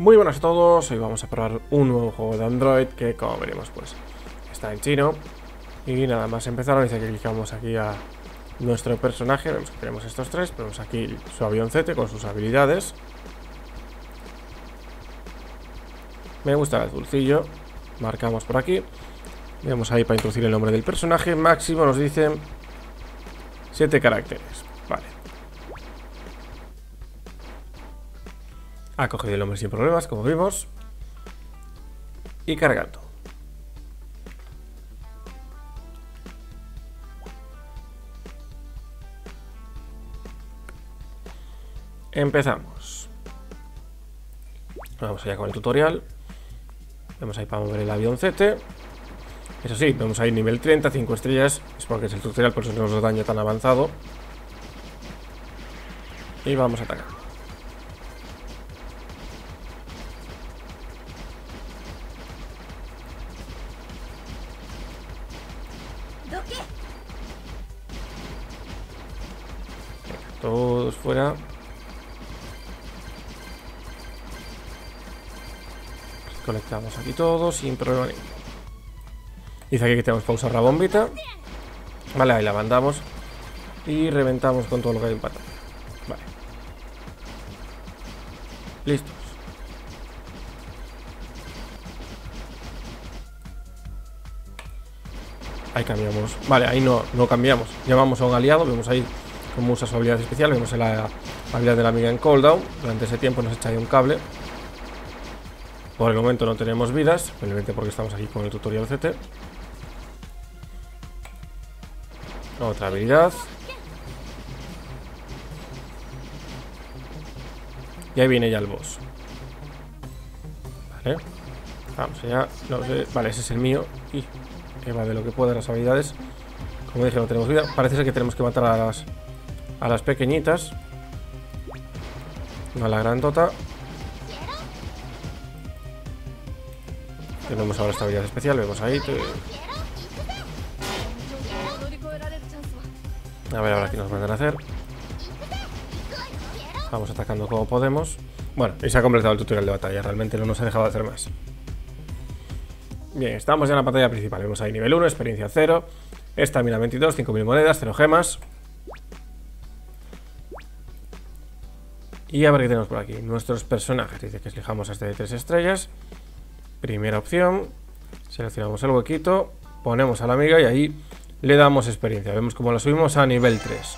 Muy buenas a todos, hoy vamos a probar un nuevo juego de Android que, como veremos, pues está en chino. Y nada más empezar, dice que clicamos aquí a nuestro personaje. Vemos que tenemos estos tres, ponemos aquí su avioncete con sus habilidades. Me gusta el azulcillo, marcamos por aquí. Vemos ahí para introducir el nombre del personaje. Máximo nos dicen 7 caracteres, vale. Ha cogido el nombre sin problemas, como vimos. Y cargando. Empezamos. Vamos allá con el tutorial. Vemos ahí para mover el avioncete. Eso sí, vemos ahí nivel 30, 5 estrellas. Es porque es el tutorial, por eso no nos daño tan avanzado. Y vamos a atacar. Todos fuera. Conectamos aquí todos sin problema ninguno. Dice aquí que tenemos que pausar la bombita. Vale, ahí la mandamos. Y reventamos con todo lo que hay en pantalla. Vale. Listos. Ahí cambiamos. Vale, ahí no cambiamos. Llamamos a un aliado. Vemos ahí cómo usa su habilidad especial. Vemos la habilidad de la amiga en cooldown. Durante ese tiempo nos echa ahí un cable. Por el momento no tenemos vidas, simplemente porque estamos aquí con el tutorial CT. Otra habilidad. Y ahí viene ya el boss. Vale. Vamos allá. No sé. Vale, ese es el mío. Y va de lo que pueda las habilidades. Como dije, no tenemos vida. Parece ser que tenemos que matar a las pequeñitas. No a la grandota. Tenemos ahora esta habilidad especial, vemos ahí. A ver ahora qué nos mandan a hacer. Vamos atacando como podemos. Bueno, y se ha completado el tutorial de batalla. Realmente no nos ha dejado de hacer más. Bien, estamos ya en la pantalla principal. Vemos ahí nivel 1, experiencia 0. Estamina 22, 5000 monedas, 0 gemas. Y a ver qué tenemos por aquí. Nuestros personajes. Dice que elijamos a este de 3 estrellas. Primera opción, seleccionamos el huequito, ponemos a la amiga y ahí le damos experiencia. Vemos cómo la subimos a nivel 3.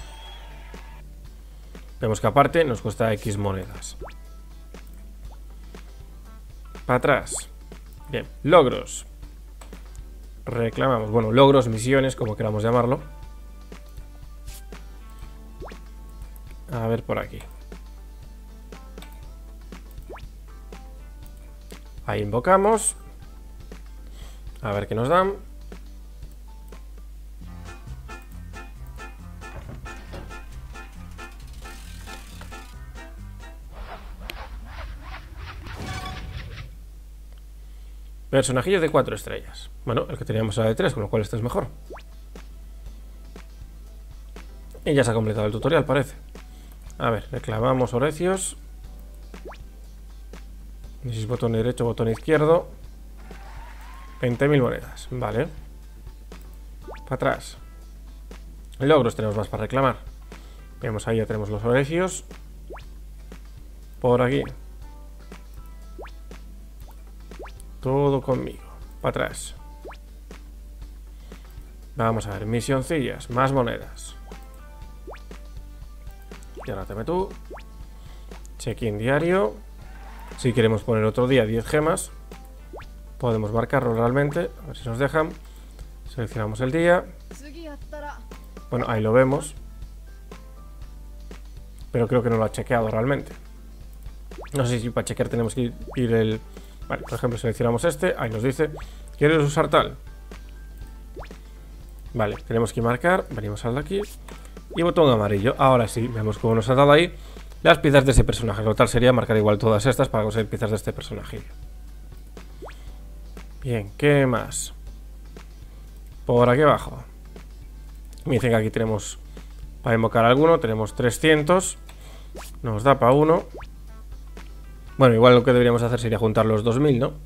Vemos que aparte nos cuesta X monedas. Para atrás. Bien, logros. Reclamamos, bueno, logros, misiones, como queramos llamarlo. A ver por aquí. Ahí invocamos. A ver qué nos dan. Personajillo de 4 estrellas. Bueno, el que teníamos era de 3, con lo cual este es mejor. Y ya se ha completado el tutorial, parece. A ver, reclamamos orecios. Necesito botón derecho, botón izquierdo. 20.000 monedas, vale. Para atrás. Logros tenemos más para reclamar. Vemos ahí, ya tenemos los orecios. Por aquí. Todo conmigo. Para atrás. Vamos a ver, misioncillas, más monedas. Y ahora te tú. Check-in diario. Si queremos poner otro día 10 gemas, podemos marcarlo realmente. A ver si nos dejan. Seleccionamos el día. Bueno, ahí lo vemos. Pero creo que no lo ha chequeado realmente. No sé si para chequear tenemos que ir el... Vale, por ejemplo, seleccionamos este. Ahí nos dice, ¿quieres usar tal? Vale, tenemos que marcar. Venimos al de aquí. Y botón amarillo. Ahora sí, vemos cómo nos ha dado ahí las piezas de ese personaje. Lo tal sería marcar igual todas estas para conseguir piezas de este personaje. Bien, ¿qué más? Por aquí abajo. Me dicen que aquí tenemos para invocar alguno. Tenemos 300. Nos da para uno. Bueno, igual lo que deberíamos hacer sería juntar los 2000, ¿no?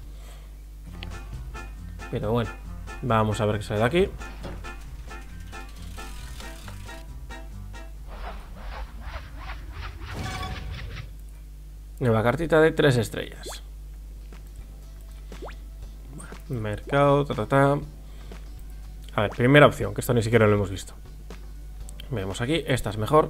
Pero bueno, vamos a ver qué sale de aquí. Nueva cartita de 3 estrellas. Bueno, mercado, A ver, primera opción, que esto ni siquiera lo hemos visto. Vemos aquí, esta es mejor.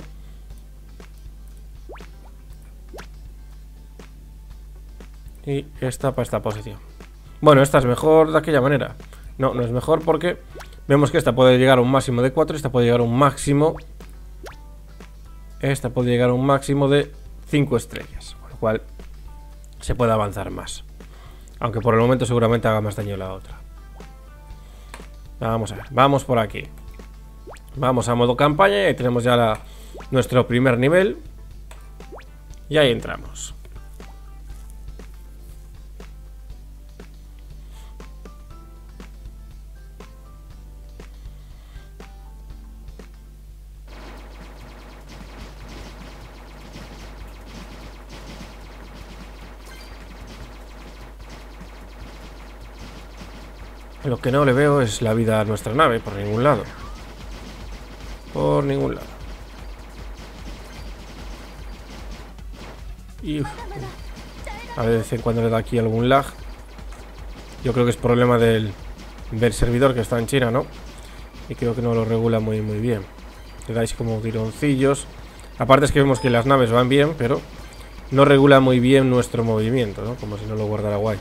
Y esta para esta posición. Bueno, esta es mejor de aquella manera. No, no es mejor porque vemos que esta puede llegar a un máximo de 4. Esta puede llegar a un máximo. Esta puede llegar a un máximo de 5 estrellas. Con lo cual se puede avanzar más. Aunque por el momento seguramente haga más daño la otra. Vamos a ver, vamos por aquí. Vamos a modo campaña y ahí tenemos ya nuestro primer nivel. Y ahí entramos. Lo que no le veo es la vida a nuestra nave, por ningún lado. Por ningún lado. Y a vez en cuando le da aquí algún lag. Yo creo que es problema del servidor que está en China, ¿no? Y creo que no lo regula muy bien. Le dais como tironcillos. Aparte es que vemos que las naves van bien, pero no regula muy bien nuestro movimiento, ¿no? Como si no lo guardara guay.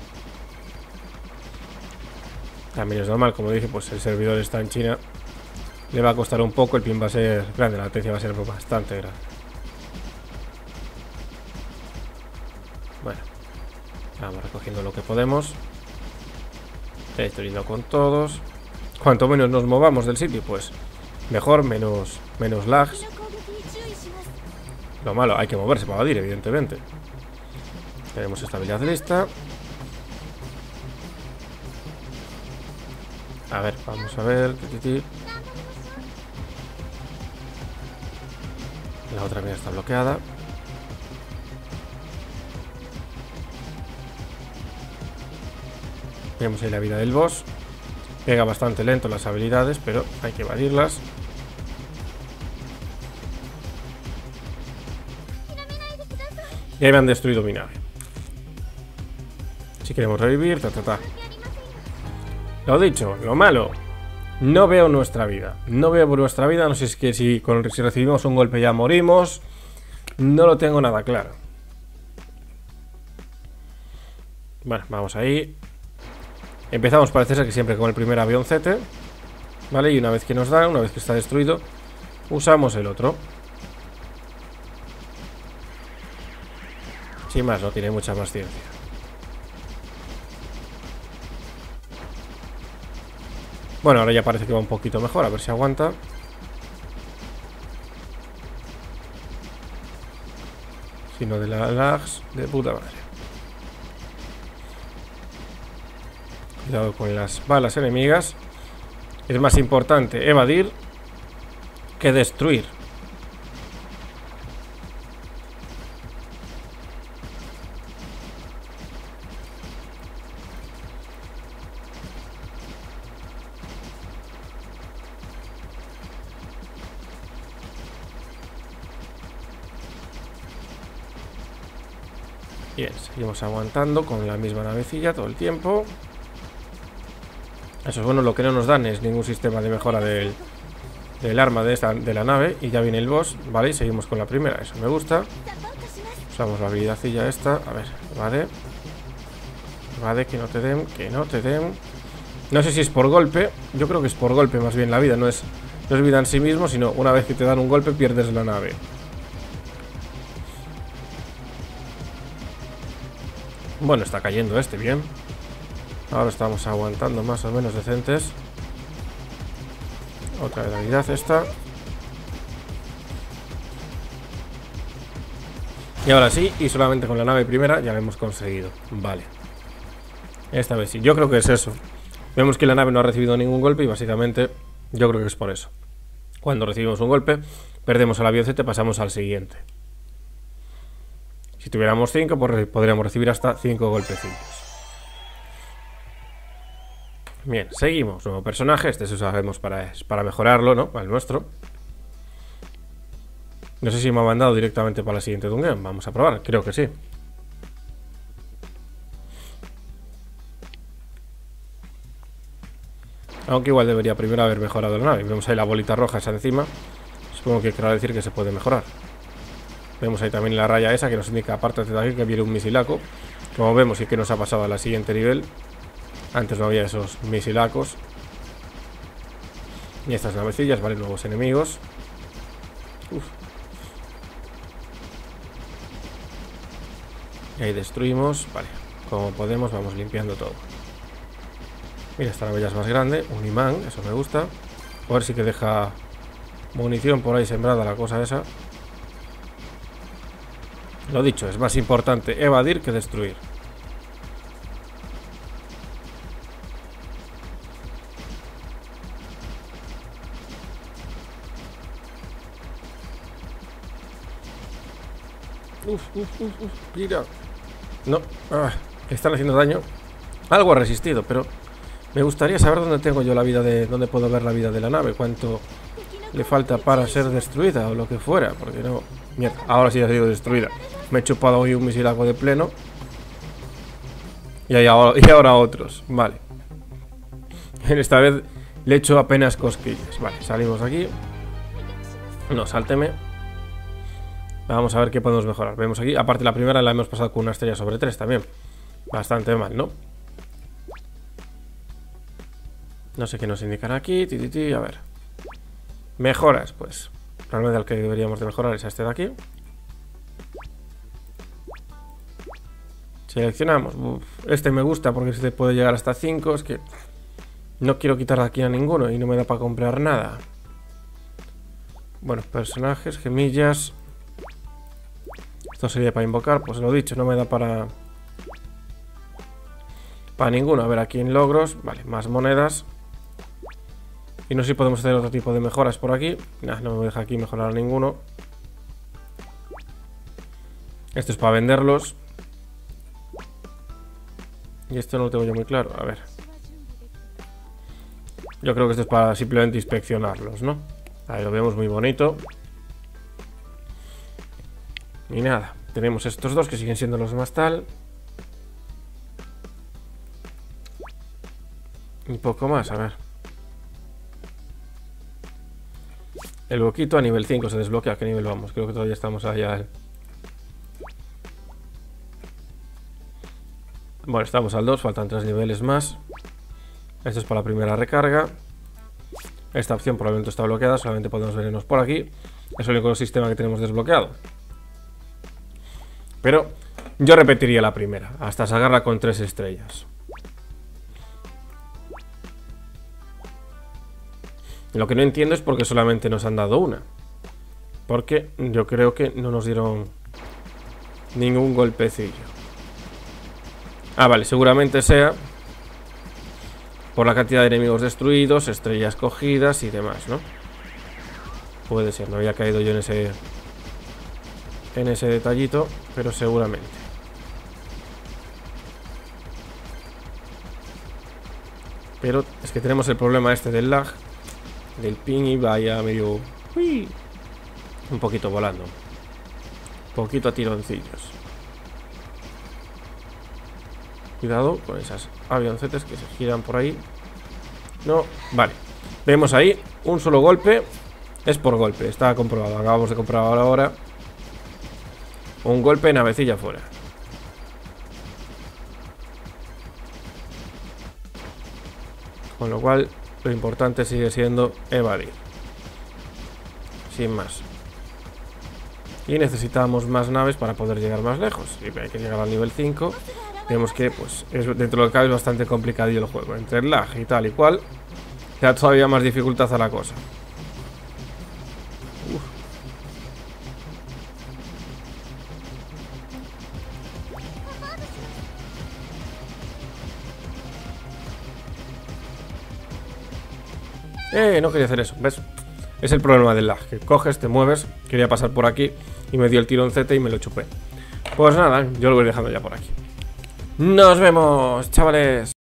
También es normal, como dije, pues el servidor está en China. Le va a costar un poco, el ping va a ser grande, la latencia va a ser bastante grande. Bueno, vamos recogiendo lo que podemos. Destruyendo con todos. Cuanto menos nos movamos del sitio, pues mejor, menos lags. Lo malo, hay que moverse para evadir, evidentemente. Tenemos estabilidad lista. A ver, vamos a ver. La otra mía está bloqueada. Tenemos ahí la vida del boss. Pega bastante lento las habilidades, pero hay que evadirlas. Y ahí me han destruido mi nave. Si queremos revivir, Lo dicho, lo malo. No veo nuestra vida. No veo por nuestra vida. No sé si es que si recibimos un golpe ya morimos. No lo tengo nada claro. Bueno, vamos ahí. Empezamos, parece ser que siempre con el primer avioncete. Vale, y una vez que nos da, una vez que está destruido, usamos el otro. Sin más, no tiene mucha más ciencia. Bueno, ahora ya parece que va un poquito mejor, a ver si aguanta. Si no de la lags de puta madre. Cuidado con las balas enemigas. Es más importante evadir que destruir. Bien, seguimos aguantando con la misma navecilla todo el tiempo. Eso es bueno, lo que no nos dan es ningún sistema de mejora del arma de la nave. Y ya viene el boss, vale, y seguimos con la primera, eso me gusta. Usamos la habilidadcilla esta, a ver, evade, que no te den, No sé si es por golpe, yo creo que es por golpe más bien la vida, no es vida en sí mismo, sino una vez que te dan un golpe pierdes la nave. Bueno, está cayendo este, bien. Ahora estamos aguantando más o menos decentes. Otra habilidad esta. Y ahora sí, y solamente con la nave primera ya lo hemos conseguido. Vale. Esta vez sí, yo creo que es eso. Vemos que la nave no ha recibido ningún golpe y básicamente yo creo que es por eso. Cuando recibimos un golpe, perdemos el avioncete, pasamos al siguiente. Si tuviéramos 5, pues podríamos recibir hasta 5 golpecillos. Bien, seguimos. Nuevo personaje. Este se usaremos para mejorarlo, ¿no? Para el nuestro. No sé si me ha mandado directamente para la siguiente dungeon. Vamos a probar, creo que sí. Aunque igual debería primero haber mejorado la nave. Vemos ahí la bolita roja esa encima. Supongo que querrá decir que se puede mejorar. Vemos ahí también la raya esa que nos indica, aparte de aquí, que viene un misilaco. Como vemos, sí que nos ha pasado a la siguiente nivel. Antes no había esos misilacos. Y estas navecillas, vale, nuevos enemigos. Uf. Y ahí destruimos, vale. Como podemos, vamos limpiando todo. Mira, esta nave ya es más grande. Un imán, eso me gusta. A ver si que deja munición por ahí sembrada la cosa esa. Lo dicho, es más importante evadir que destruir. Mira. No, están haciendo daño. Algo ha resistido, pero me gustaría saber dónde tengo yo la vida de... Dónde puedo ver la vida de la nave. Cuánto le falta para ser destruida o lo que fuera. Porque no... Mierda, ahora sí ha sido destruida. Me he chupado hoy un misilaco de pleno. Y ahora otros. Vale. Esta vez le he hecho apenas cosquillas. Vale, salimos de aquí. No, sálteme. Vamos a ver qué podemos mejorar. Vemos aquí, aparte la primera la hemos pasado con una estrella sobre 3 también. Bastante mal, ¿no? No sé qué nos indican aquí. A ver. Mejoras, pues. Realmente el que deberíamos de mejorar es este de aquí. Seleccionamos. Este me gusta porque este puede llegar hasta 5. Es que no quiero quitar de aquí a ninguno y no me da para comprar nada. Bueno, personajes, gemillas. Esto sería para invocar, pues lo dicho, no me da para ninguno. A ver, aquí en logros, vale, más monedas. Y no sé si podemos hacer otro tipo de mejoras por aquí. Nah, no me deja aquí mejorar a ninguno. Esto es para venderlos. Y esto no lo tengo yo muy claro, a ver. Yo creo que esto es para simplemente inspeccionarlos, ¿no? Ahí lo vemos muy bonito. Y nada, tenemos estos dos que siguen siendo los más tal. Y poco más, a ver. El boquito a nivel 5 se desbloquea. ¿A qué nivel vamos? Creo que todavía estamos allá. Bueno, estamos al 2, faltan 3 niveles más. Esto es para la primera recarga. Esta opción probablemente está bloqueada, solamente podemos vernos por aquí. Es el único sistema que tenemos desbloqueado. Pero yo repetiría la primera, hasta sacarla con 3 estrellas. Lo que no entiendo es por qué solamente nos han dado una. Porque yo creo que no nos dieron ningún golpecillo. Ah, vale, seguramente sea por la cantidad de enemigos destruidos, estrellas cogidas y demás, ¿no? Puede ser, no había caído yo en ese detallito, pero seguramente. Pero es que tenemos el problema este del lag, del ping, y vaya medio... ¡Uy! Un poquito volando. Un poquito a tironcillos. Cuidado con esas avioncetes que se giran por ahí. No, vale. Vemos ahí un solo golpe. Es por golpe, está comprobado. Acabamos de comprobar ahora. Un golpe, navecilla fuera. Con lo cual, lo importante sigue siendo evadir. Sin más. Y necesitamos más naves para poder llegar más lejos. Y hay que llegar al nivel 5. Vemos que, pues, dentro de lo que cabe es bastante complicadillo el juego. Entre el lag y tal y cual, le da todavía más dificultad a la cosa. No quería hacer eso, ¿ves? Es el problema del lag, que coges, te mueves. Quería pasar por aquí y me dio el tironcete y me lo chupé. Pues nada, yo lo voy dejando ya por aquí. Nos vemos, chavales.